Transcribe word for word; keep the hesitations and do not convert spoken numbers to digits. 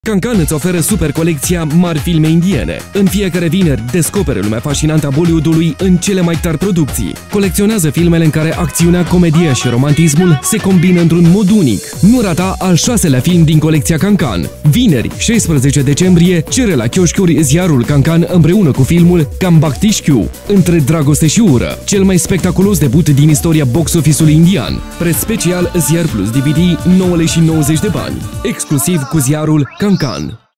Cancan îți oferă super colecția Mari filme indiene. În fiecare vineri, descopere lumea fascinantă a Bollywoodului în cele mai tari producții. Colecționează filmele în care acțiunea, comedia și romantismul se combină într-un mod unic. Nu rata al șaselea film din colecția Cancan. Vineri, șaisprezece decembrie, cere la chioșcuri ziarul Cancan împreună cu filmul Come Back Tishku, Între dragoste și ură, cel mai spectaculos debut din istoria box office-ului indian. Preț special Ziar Plus D V D, nouă lei și nouăzeci de bani. Exclusiv cu ziarul Cancan.